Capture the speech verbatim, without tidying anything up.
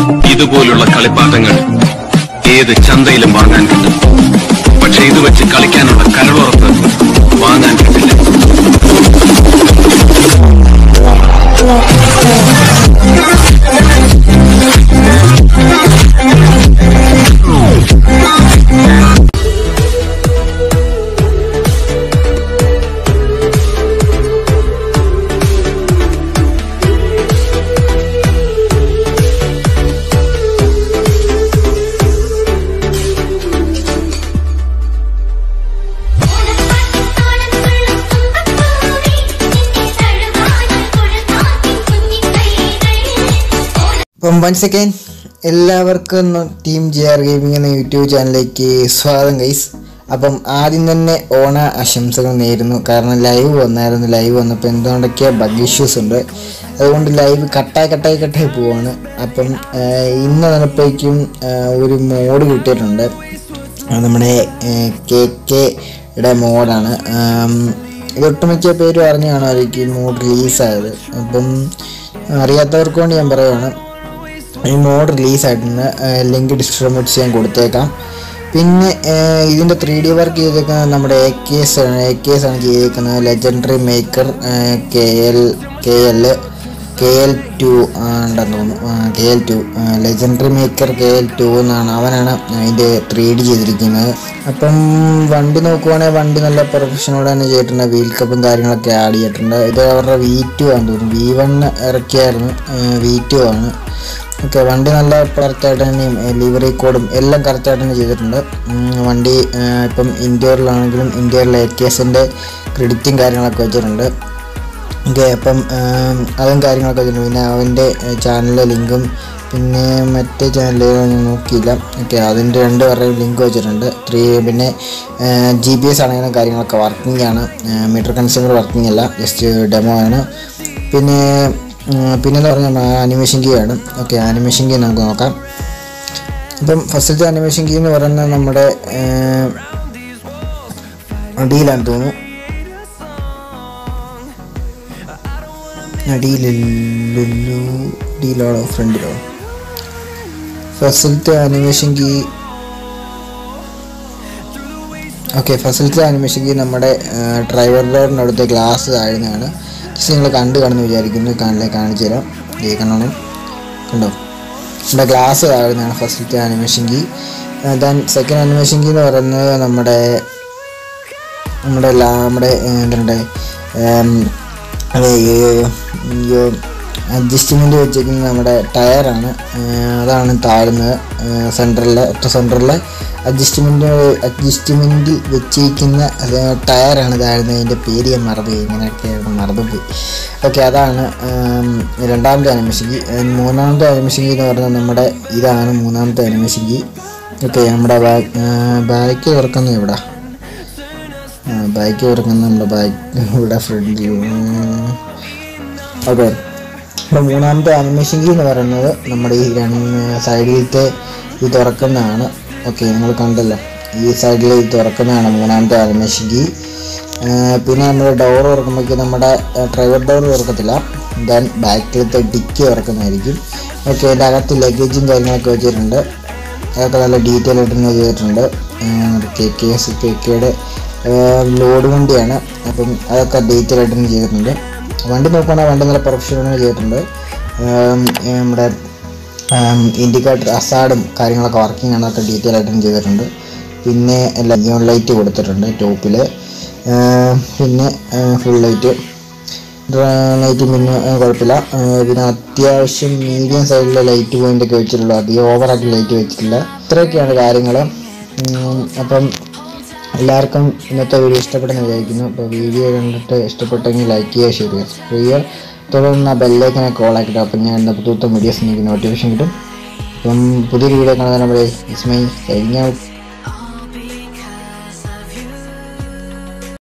ഇതുപോലുള്ള കളിപ്പാട്ടങ്ങൾ ഏത് ചന്തയിലും വാങ്ങാൻ കിട്ടും. പക്ഷെ ഇത് വെച്ച് കളിക്കാനുള്ള കരളുറപ്പ് വാങ്ങാൻ കിട്ടില്ല. അപ്പം വൺസ് അഗൈൻ എല്ലാവർക്കും ടീം ജി ആർ ഗെയിമിംഗ് എന്ന യൂട്യൂബ് ചാനലിലേക്ക് സ്വാഗതം ഗൈസ്. അപ്പം ആദ്യം തന്നെ ഓണ ആശംസകൾ നേരുന്നു. കാരണം ലൈവ് വന്നായിരുന്നു. ലൈവ് വന്നപ്പോൾ എന്തുകൊണ്ടൊക്കെയോ ബഗ് ഇഷ്യൂസ് ഉണ്ട്. അതുകൊണ്ട് ലൈവ് കട്ടായി കട്ടായി കട്ടായി പോവാണ്. അപ്പം ഇന്ന് നടപ്പേക്കും ഒരു മോഡ് കിട്ടിയിട്ടുണ്ട്. നമ്മുടെ കെ കെയുടെ മോഡാണ്. ഇത് ഒട്ടുമിക്ക പേരും അറിഞ്ഞു കാണുമായിരിക്കും മോഡ് റിലീസായത്. അപ്പം അറിയാത്തവർക്ക് വേണ്ടി ഞാൻ പറയുകയാണ്, ഈ മോഡ് റിലീസായിട്ടുണ്ട്. ലിങ്ക് ഡിസ്ക്രിപ്ഷനിൽ ഞാൻ കൊടുത്തേക്കാം. പിന്നെ ഇതിൻ്റെ ത്രീ ഡി വർക്ക് ചെയ്തേക്കുന്നത് നമ്മുടെ എ കെ എസ് ആണ് എ കെ എസ് ആണ് ചെയ്തേക്കുന്നത്. Legendary maker K L K L K L two ഉണ്ടെന്ന് തോന്നുന്നു. K L two legendary maker K L two എന്നാണ്, അവനാണ് അതിൻ്റെ ത്രീ ഡി ചെയ്തിരിക്കുന്നത്. അപ്പം വണ്ടി നോക്കുവാണെങ്കിൽ വണ്ടി നല്ല പ്രൊഫഷനോട് തന്നെ ചെയ്തിട്ടുണ്ട്. വീൽ കപ്പും കാര്യങ്ങളൊക്കെ ആഡ് ചെയ്തിട്ടുണ്ട്. ഇത് അവരുടെ വി ടു ആണെന്ന് തോന്നുന്നു. വി വൺ ഇറക്കിയായിരുന്നു, വി ടു ആണ്. ഓക്കെ, വണ്ടി നല്ല കറക്റ്റായിട്ട് തന്നെയും ലിവറി കോഡും എല്ലാം കറക്റ്റായിട്ട് തന്നെ ചെയ്തിട്ടുണ്ട്. വണ്ടി ഇപ്പം ഇൻറ്റീരിയറിലാണെങ്കിലും ഇൻറ്റീരിയറിൽ എ കെ എസിൻ്റെ ക്രെഡിറ്റും കാര്യങ്ങളൊക്കെ വെച്ചിട്ടുണ്ട്. ഓക്കെ, അപ്പം അതും കാര്യങ്ങളൊക്കെ വെച്ചിട്ടുണ്ട്. പിന്നെ അവൻ്റെ ചാനലിലെ ലിങ്കും പിന്നെ മറ്റേ ചാനലിൽ ഞാൻ നോക്കിയില്ല. ഓക്കെ, അതിൻ്റെ രണ്ട് പേരുടെയും ലിങ്ക് വെച്ചിട്ടുണ്ട്. ത്രീ പിന്നെ ജി പി എസ് ആണെങ്കിലും കാര്യങ്ങളൊക്കെ വർക്കിംഗ് ആണ്. മീറ്റർ കൺസ്യൂമർ വർക്കിംഗ് അല്ല, ജസ്റ്റ് ഡെമോ ആണ്. പിന്നെ പിന്നെന്ന് പറഞ്ഞാൽ ആനിമേഷൻ കീ ആണ്. ഓക്കെ, ആനിമേഷൻ കീ നമുക്ക് നോക്കാം. ഇപ്പം ഫസ്റ്റത്തെ ആനിമേഷൻ കീ എന്ന് പറയുന്നത് നമ്മുടെ അടിയിലാണെന്ന് തോന്നുന്നു. അടിയിലല്ലോ, അടിയിലാണോ ഫ്രണ്ടിലോ? ഫസ്റ്റത്തെ ആനിമേഷൻ കീ ഓക്കെ ഫസ്റ്റത്തെ ആനിമേഷൻ കീ നമ്മുടെ ഡ്രൈവർ ഡോറിൻ്റെ അടുത്ത ഗ്ലാസ് താഴ്ന്നതാണ്. ജസ്റ്റ് നിങ്ങൾ കണ്ട് കാണുന്നു വിചാരിക്കുന്നു. കാണില്ലേ, കാണിച്ചു തരാം. കേൾക്കണം, കണ്ടോ? നമ്മുടെ ഗ്ലാസ് താഴ്ന്നതാണ് ഫസ്റ്റത്തെ animation key. Then second animation key എന്ന് പറയുന്നത് നമ്മുടെ നമ്മുടെ നമ്മുടെ എന്തുണ്ട് അതെ അഡ്ജസ്റ്റ്മെൻറ്റ് വെച്ചിരിക്കുന്നത് നമ്മുടെ ടയറാണ്. അതാണ് താഴ്ന്നത്. സെൻറ്ററിലെ ഒറ്റ സെൻറ്ററിലെ അഡ്ജസ്റ്റ്മെൻറ്റ് അഡ്ജസ്റ്റ്മെൻറ്റിൽ വെച്ചിരിക്കുന്ന ടയറാണ് താഴ്ന്നത്. അതിൻ്റെ പേര് ഞാൻ മറന്നുപോയി, ഇങ്ങനെയൊക്കെ മറന്നുപോയി. ഓക്കെ, അതാണ് രണ്ടാമത്തെ ആനിമേഷൻ കീ. മൂന്നാമത്തെ ആനിമേഷൻ കീ എന്ന് പറയുന്നത് നമ്മുടെ ഇതാണ് മൂന്നാമത്തെ ആനിമേഷൻ കീ. ഓക്കെ, നമ്മുടെ ബാക്ക് ബാക്ക് തുറക്കുന്നത് ഇവിടെ ബാക്ക് തുറക്കുന്നത് നമ്മുടെ ബാക്ക് ഇവിടെ ഫ്രണ്ട്. ഓക്കെ, അപ്പോൾ മൂന്നാമത്തെ ആനിമേഷൻ കീ എന്ന് പറയുന്നത് നമ്മുടെ ഈ രണ്ട് സൈഡിലത്തെ ഇത് തുറക്കുന്നതാണ്. ഓക്കെ, നിങ്ങൾ കണ്ടല്ലോ, ഈ സൈഡിൽ ഇത് തുറക്കുന്നതാണ് മൂന്നാമത്തെ ആനിമേഷൻ കീ. പിന്നെ നമ്മൾ ഡോർ തുറക്കുമ്പോഴേക്കും നമ്മുടെ ഡ്രൈവർ ഡോർ തുറക്കത്തില്ല. ദെൻ ബാക്കിലത്തെ ഡിക്കി തുറക്കുന്നതായിരിക്കും. ഓക്കെ, അതിൻ്റെ അകത്ത് ലഗേജും കാര്യങ്ങളൊക്കെ വെച്ചിട്ടുണ്ട്. അതൊക്കെ നല്ല ഡീറ്റെയിൽ ആയിട്ട് തന്നെ ചെയ്തിട്ടുണ്ട്. കെ കെ എസ് കെ കെയുടെ ലോഡ് വണ്ടിയാണ്. അപ്പം അതൊക്കെ ഡീറ്റെയിൽ ആയിട്ട് തന്നെ ചെയ്തിട്ടുണ്ട്. വണ്ടി നോക്കുകയാണെങ്കിൽ വണ്ടി നല്ല പ്രൊഫഷണൽ ചെയ്തിട്ടുണ്ട്. നമ്മുടെ ഇൻഡിക്കേറ്റർ അസാഡും കാര്യങ്ങളൊക്കെ വർക്കിംഗ് ആണ്, അതൊക്കെ ഡീറ്റെയിൽ ആയിട്ടും ചെയ്തിട്ടുണ്ട്. പിന്നെ നിയോൺ ലൈറ്റ് കൊടുത്തിട്ടുണ്ട് ടോപ്പിൽ. പിന്നെ ഫുൾ ലൈറ്റ് ലൈറ്റ് പിന്നെ കുഴപ്പമില്ല. പിന്നെ അത്യാവശ്യം മീഡിയം സൈഡിലെ ലൈറ്റ് പോയിൻ്റൊക്കെ വെച്ചിട്ടുള്ളൂ, അധികം ഓവറായിട്ട് ലൈറ്റ് വെച്ചിട്ടില്ല. ഇത്രയൊക്കെയാണ് കാര്യങ്ങൾ. അപ്പം എല്ലാവർക്കും ഇന്നത്തെ വീഡിയോ ഇഷ്ടപ്പെടുന്ന വിചാരിക്കുന്നു. അപ്പോൾ വീഡിയോ കണ്ടിട്ട് ഇഷ്ടപ്പെട്ടെങ്കിൽ ലൈക്ക് ചെയ്യുക, ഷെയർ ചെയ്യുക, സബ്സ്ക്രൈബ് ചെയ്യുക. തുടർന്ന് ആ ബെല്ലേക്കിനെ കോൾ ആക്കിയിട്ട് അപ്പം ഞാൻ പുതുത്ത വീഡിയോസ് എനിക്ക് നോട്ടിഫിക്കേഷൻ കിട്ടും. അപ്പം പുതിയൊരു വീഡിയോ കാണുന്ന നമ്മുടെ ഇസ്മൈ കഴിഞ്ഞ